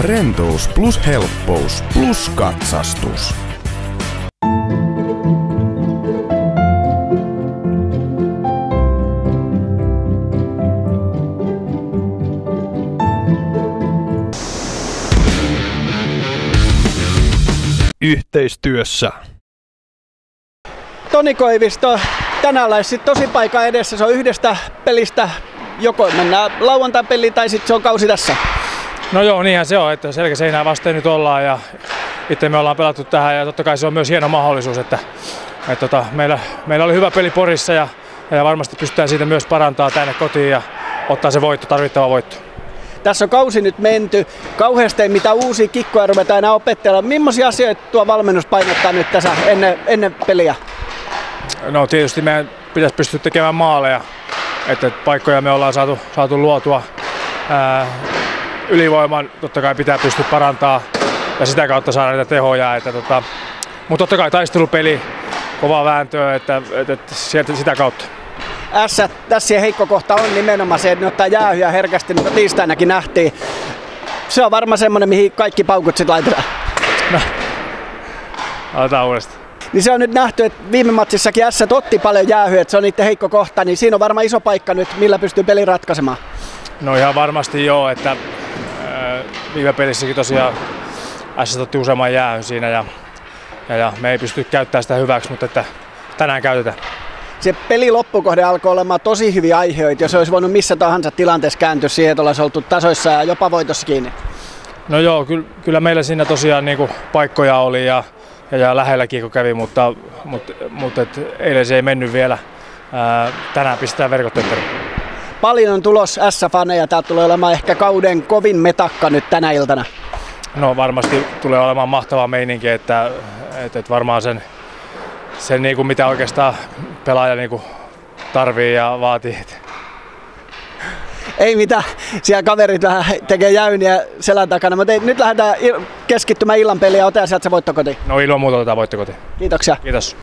Rentous plus helppous plus katsastus. Yhteistyössä. Toni Koivisto, tänään olisi tosi paikka edessä. Se on yhdestä pelistä, joko mennään lauantai-peliin tai sitten se on kausi tässä. No joo, niinhän se on, että selkäseinää vasten nyt ollaan ja itse me ollaan pelattu tähän ja totta kai se on myös hieno mahdollisuus, että meillä oli hyvä peli Porissa ja varmasti pystytään siitä myös parantaa tänne kotiin ja ottaa se voitto, tarvittava voitto. Tässä on kausi nyt menty. Kauheasti mitä uusia kikkoja ruvetaan enää opettella. Millaisia asioita tuo valmennus painottaa nyt tässä ennen peliä? No tietysti meidän pitäisi pystyä tekemään maaleja, että paikkoja me ollaan saatu luotua. Ylivoiman totta kai pitää pystyä parantaa ja sitä kautta saada niitä tehoja. Mutta totta kai taistelupeli, kovaa vääntöä, että sitä kautta. Tässä heikko kohta on nimenomaan se, että ne ottaa jäähyä herkästi, niin tiistainakin nähtiin. Se on varmaan semmoinen, mihin kaikki paukut sitten laitetaan. No, aletaan uudestaan. Niin se on nyt nähty, että viime matsissakin S otti paljon jäähyä, että se on niiden heikko kohta, niin siinä on varmaan iso paikka nyt, millä pystyy pelin ratkaisemaan. No ihan varmasti joo, että viime pelissäkin tosiaan S otti useamman jäähyn siinä ja me ei pysty käyttämään sitä hyväksi, mutta että tänään käytetään. Se peli loppukohde alkoi olemaan tosi hyviä aiheita, jos olisi voinut missä tahansa tilanteessa kääntyä siihen, että olisi oltu tasoissa ja jopa voitossa kiinni. No joo, kyllä meillä siinä tosiaan niin kuin paikkoja oli ja lähelläkin kun kävi, mutta eilen se ei mennyt vielä. Tänään pistetään verkot tötterään. Paljon on tulos S-faneja, tää tulee olemaan ehkä kauden kovin metakka nyt tänä iltana. No varmasti tulee olemaan mahtava meininki, että varmaan sen niin kuin mitä oikeastaan pelaaja niin kuin tarvii ja vaatii. Ei mitään, siellä kaverit vähän tekee jäyniä selän takana, mutta nyt lähdetään keskittymään illan peliin ja otetaan sieltä se voitto kotiin. No ilman muuta otetaan voitto kotiin. Kiitoksia. Kiitos.